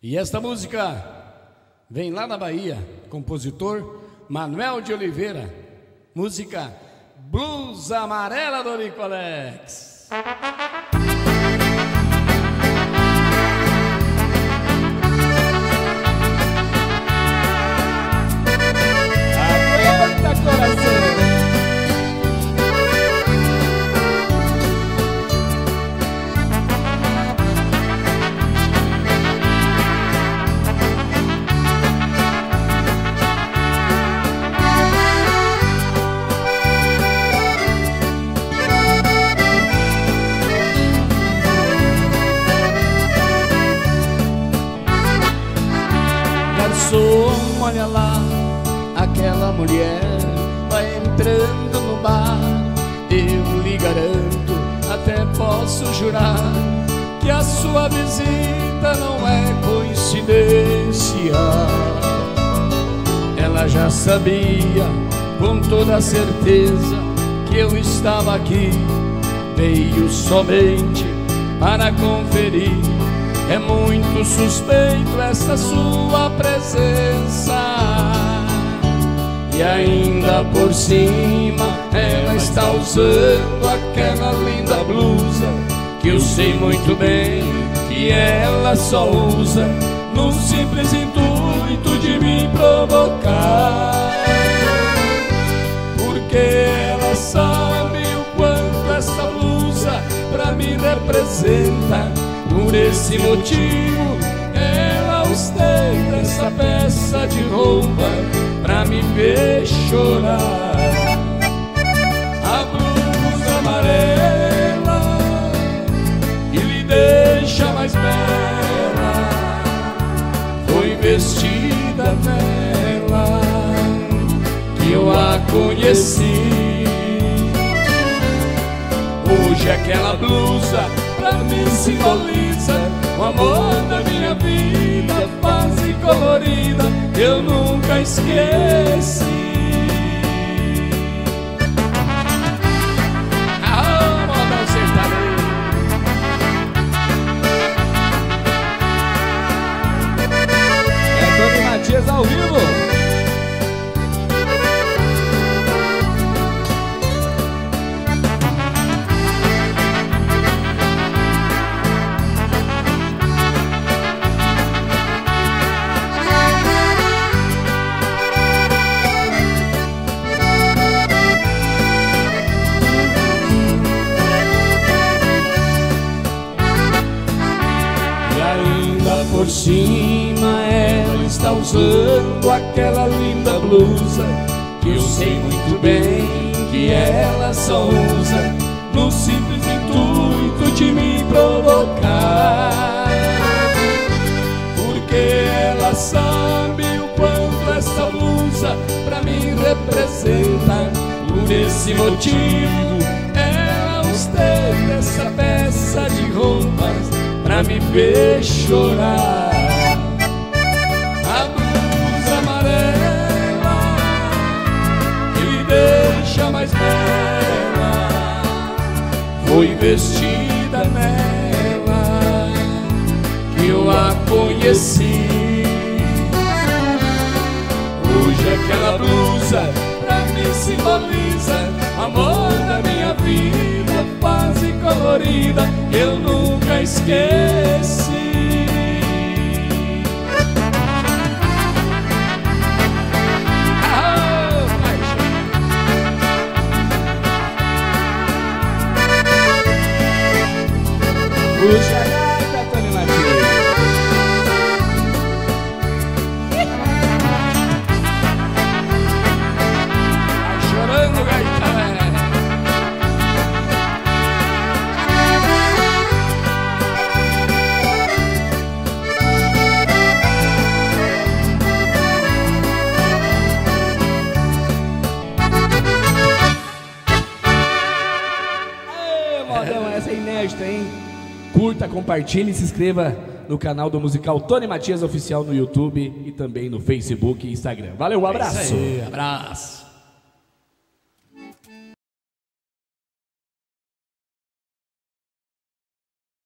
E esta música vem lá da Bahia, compositor Manuel de Oliveira, música Blusa Amarela do Nicolex. Aguenta, coração! Garçom, olha lá, aquela mulher vai entrando no bar. Eu lhe garanto, até posso jurar, que a sua visita não é coincidência. Ela já sabia com toda certeza que eu estava aqui, veio somente para conferir. É muito suspeito essa sua presença. E ainda por cima ela está usando aquela linda blusa que eu sei muito bem que ela só usa no simples intuito de me provocar. Porque ela sabe o quanto essa blusa pra mim representa. Por esse motivo ela ostenta essa peça de roupa pra me ver chorar. A blusa amarela que lhe deixa mais bela foi vestida nela que eu a conheci. Hoje aquela blusa pra mim simboliza o amor da minha vida, fase colorida, eu nunca esqueci. Ah, modão sertanejo. É Tony Matias ao vivo. Por cima ela está usando aquela linda blusa que eu sei muito bem que ela só usa no simples intuito de me provocar. Porque ela sabe o quanto essa blusa pra mim representa. Por esse motivo ela ostenta essa peça de roupas pra me ver chorar. A blusa amarela que lhe deixa mais bela foi vestida nela que eu a conheci. Hoje aquela blusa pra mim simboliza amor da minha vida, fase colorida, eu nunca esqueci. Puxa a gaita, Tony Matias. Vai chorando, gaita. Modão, essa é inédita, hein? Curta, compartilhe e se inscreva no canal do musical Tony Matias Oficial no YouTube e também no Facebook e Instagram. Valeu, um abraço! É isso aí, abraço!